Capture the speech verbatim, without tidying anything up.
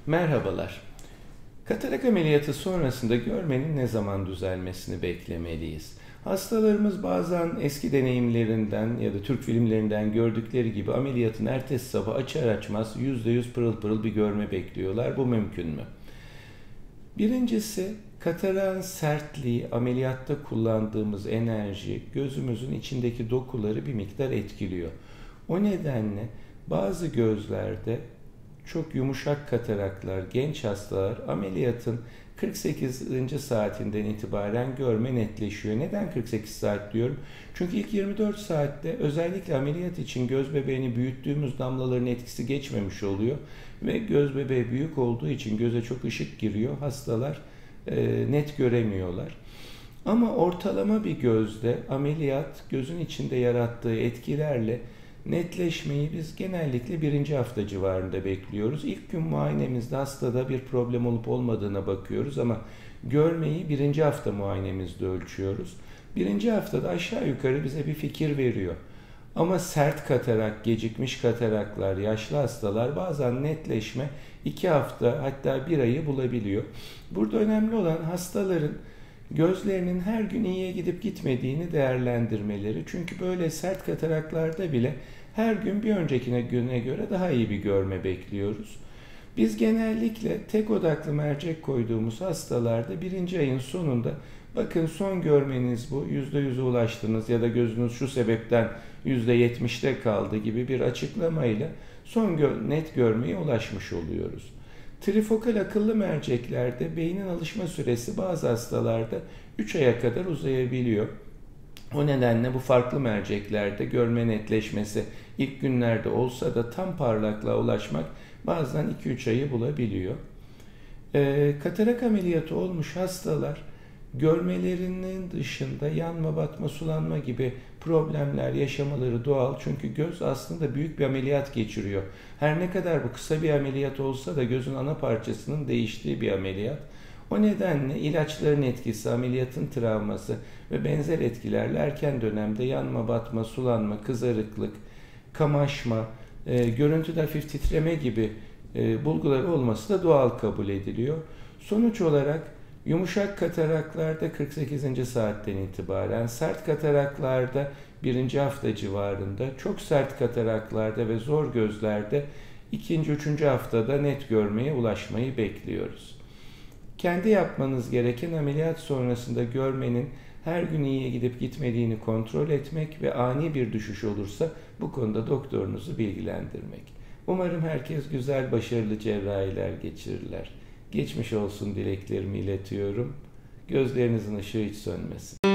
Merhabalar. Katarak ameliyatı sonrasında görmenin ne zaman düzelmesini beklemeliyiz? Hastalarımız bazen eski deneyimlerinden ya da Türk filmlerinden gördükleri gibi ameliyatın ertesi sabah açar açmaz yüzde yüz pırıl pırıl bir görme bekliyorlar. Bu mümkün mü? Birincisi, katarağın sertliği, ameliyatta kullandığımız enerji gözümüzün içindeki dokuları bir miktar etkiliyor. O nedenle bazı gözlerde çok yumuşak kataraklar, genç hastalar ameliyatın kırk sekizinci saatinden itibaren görme netleşiyor. Neden kırk sekiz saat diyorum? Çünkü ilk yirmi dört saatte özellikle ameliyat için göz bebeğini büyüttüğümüz damlaların etkisi geçmemiş oluyor. Ve göz bebeği büyük olduğu için göze çok ışık giriyor. Hastalar e, net göremiyorlar. Ama ortalama bir gözde ameliyat gözün içinde yarattığı etkilerle netleşmeyi biz genellikle birinci hafta civarında bekliyoruz. İlk gün muayenemizde hastada bir problem olup olmadığına bakıyoruz ama görmeyi birinci hafta muayenemizde ölçüyoruz. Birinci haftada aşağı yukarı bize bir fikir veriyor. Ama sert katarak, gecikmiş kataraklar, yaşlı hastalar bazen netleşme iki hafta hatta bir ayı bulabiliyor. Burada önemli olan hastaların gözlerinin her gün iyiye gidip gitmediğini değerlendirmeleri. Çünkü böyle sert kataraklarda bile her gün bir öncekine güne göre daha iyi bir görme bekliyoruz. Biz genellikle tek odaklı mercek koyduğumuz hastalarda birinci ayın sonunda bakın son görmeniz bu, yüzde yüze ulaştınız ya da gözünüz şu sebepten yüzde yetmişte kaldı gibi bir açıklamayla son gö- net görmeye ulaşmış oluyoruz. Trifokal akıllı merceklerde beynin alışma süresi bazı hastalarda üç aya kadar uzayabiliyor. O nedenle bu farklı merceklerde görme netleşmesi ilk günlerde olsa da tam parlaklığa ulaşmak bazen iki üç ayı bulabiliyor. E, katarak ameliyatı olmuş hastalar görmelerinin dışında yanma, batma, sulanma gibi problemler yaşamaları doğal. Çünkü göz aslında büyük bir ameliyat geçiriyor. Her ne kadar bu kısa bir ameliyat olsa da gözün ana parçasının değiştiği bir ameliyat. O nedenle ilaçların etkisi, ameliyatın travması ve benzer etkilerle erken dönemde yanma, batma, sulanma, kızarıklık, kamaşma, e, görüntüde hafif titreme gibi e, bulguları olması da doğal kabul ediliyor. Sonuç olarak yumuşak kataraklarda kırk sekizinci saatten itibaren, sert kataraklarda birinci hafta civarında, çok sert kataraklarda ve zor gözlerde ikinci üçüncü haftada net görmeye ulaşmayı bekliyoruz. Kendi yapmanız gereken ameliyat sonrasında görmenin her gün iyiye gidip gitmediğini kontrol etmek ve ani bir düşüş olursa bu konuda doktorunuzu bilgilendirmek. Umarım herkes güzel, başarılı cerrahiler geçirirler. Geçmiş olsun dileklerimi iletiyorum. Gözlerinizin ışığı hiç sönmesin.